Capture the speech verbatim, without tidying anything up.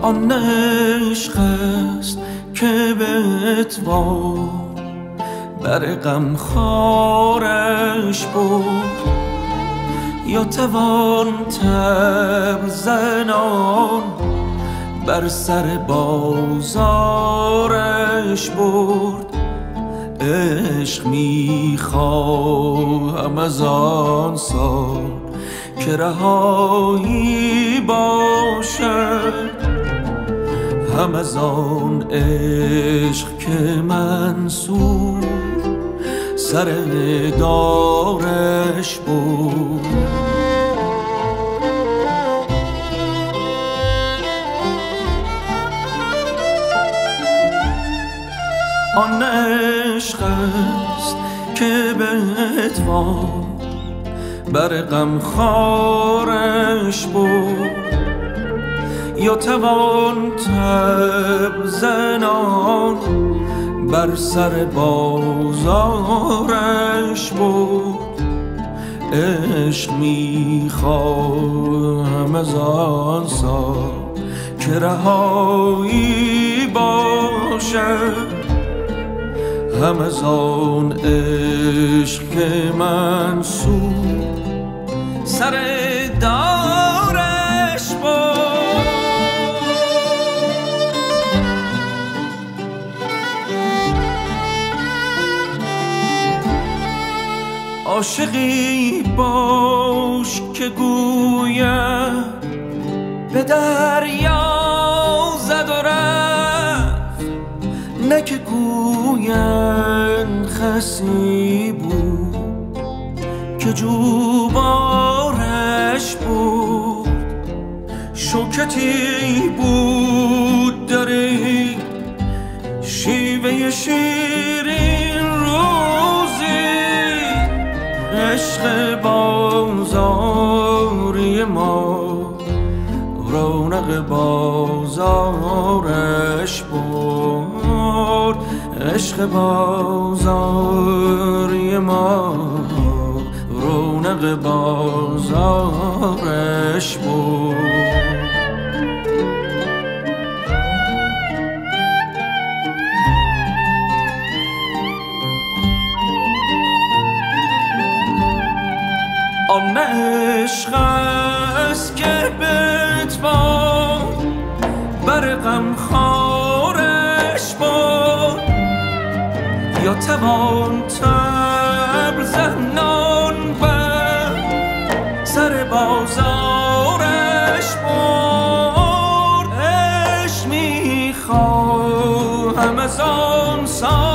آن عشق است که به اتوار بر غم خارش برد، یا توان تبر زنان بر سر بازارش برد. عشق میخواهم از آن سال که رهایی باشد، هم از آن عشق که منصور سر دارش بود. آن عشق است که به اتوار بر غم خارش برد، یا توان تب زنان بر سر بازارش بود. عشق میخواهم از آن سال که رهایی باشد، هم از آن عشق که منصور سر دارش بود. عاشقی باش که گویم به دریا زد و رفت، نه که گوین خسی بود که جوبارش بود. شوکتی بود داری شیوه شیرین روزی، عشق بازاری ما رونق بازارش برد. عشق بازاری ما رونق بازارش برد. آن عشق است که به اتوار بر غم خارش برد، یا توان تبر زنان بر سر بازارش برد. عشق میخواهم از آن سال